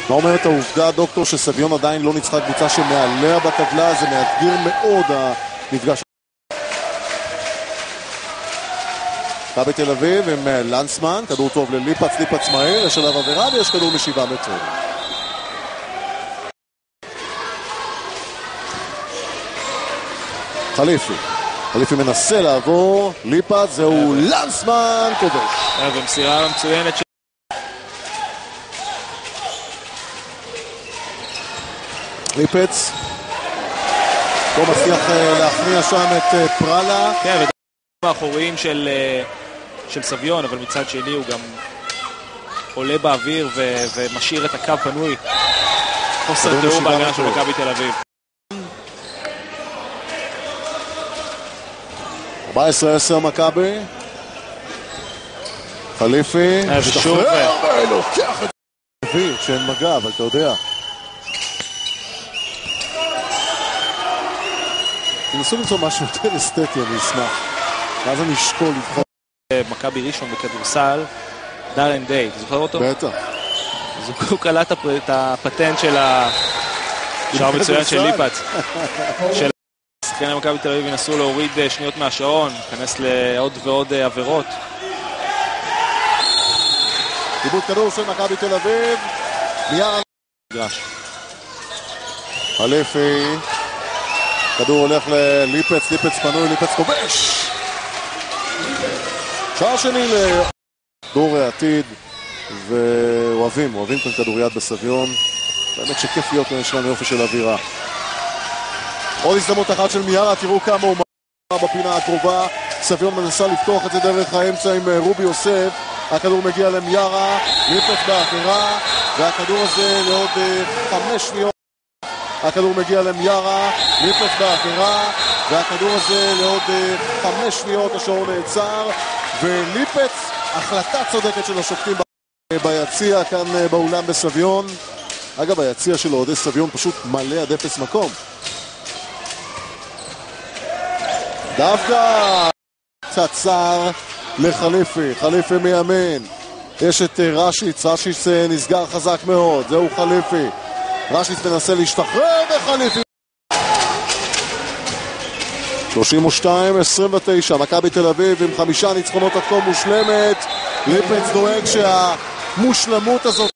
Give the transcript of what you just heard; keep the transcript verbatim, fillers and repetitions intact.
מה אומרת העובדה, דוקטור, שסביון עדיין לא ניצחה קבוצה שמעליה בטבלה? זה מאתגר מאוד המפגש. מכבי תל אביב עם לנסמן, כדור טוב לליפץ, ליפץ מהר, יש עליו עבירה ויש כדור משבעה מטרים. חליפי, חליפי מנסה לעבור, ליפץ, זהו לנסמן, כובש. ומסירה מצוינת של... ליפץ, לא מצליח להכניע שם את פרלה. כן, ודברים האחוריים של, של סביון, אבל מצד שני הוא גם עולה באוויר ו- ומשאיר את הקו פנוי. חוסר תיאום בהגנה של מכבי תל אביב. ארבע עשרה עשר מכבי. חליפי. שוב. לוקח את זה. שאין מגע, אבל אתה יודע. תנסו למצוא משהו יותר אסתטי, אני אשמח. ואז אני אשקול לבחור. מכבי ראשון בכדורסל, דארן דיי, אתה זוכר אותו? בטח. הוא קלט את הפטנט של השער מצוין של ליפץ. של שחקני מכבי תל אביב ינסו להוריד שניות מהשעון, להיכנס לעוד ועוד עבירות. עיבוד כדור של מכבי תל אביב. מיארה. גרש. חליפי. כדור הולך לליפץ, ליפץ פנוי, ליפץ כובש. שער שני לדור העתיד, ואוהבים, אוהבים כאן כדוריד בסביון. באמת שכיף להיות כאן, יש לנו יופי של אווירה. עוד הזדמנות אחת של מיארה, תראו כמה הוא מראה בפינה הקרובה. סביון מנסה לפתוח את זה דרך האמצע עם רובי יוסף. הכדור מגיע למיארה, ליפץ באווירה, והכדור הזה לעוד חמש שניות. הכדור מגיע למיארה, ליפץ באווירה, והכדור הזה לעוד חמש שניות, השעון נעצר, וליפץ, החלטה צודקת של השופטים ביציע כאן באולם בסביון. אגב, היציע של אוהדי סביון פשוט מלא עד אפס מקום. דווקא קצר לחליפי, חליפי מימין. יש את רשיץ, רשיץ נסגר חזק מאוד, זהו חליפי. רשיץ מנסה להשתחרר וחליפי. שלושים ושתיים עשרים ותשע, מכבי תל אביב עם חמישה ניצחונות עד כה מושלמת. ליפץ דואג שהמושלמות הזאת